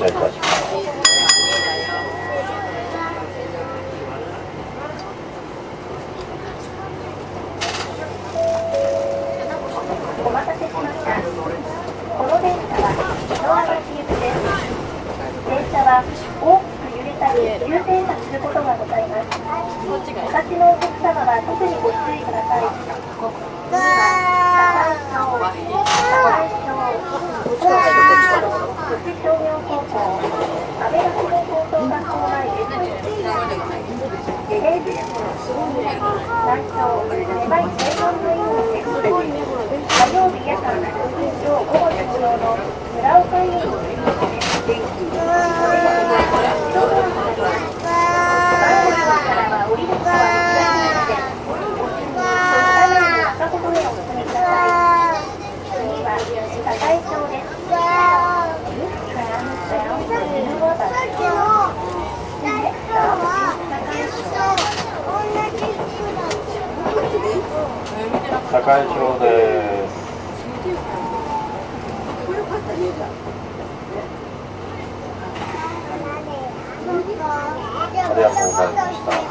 車いたします。 お待たせしました。この電車は篠原市行きです。電車は大きく揺れたり急停車することがございます。お立ちのお客様は特にご注意ください。次は高井町、宇治商業高校、安倍学高等学校前です。平日、南東、狭い正門のような鉄道です。火曜日夜間通常午後終了の村岡インです。これから白ドアになります。前のドアからは降りることはできないので、ご注意車内の中ほどへお進みください。次は高井町です。 高井町です。ありがとうございました。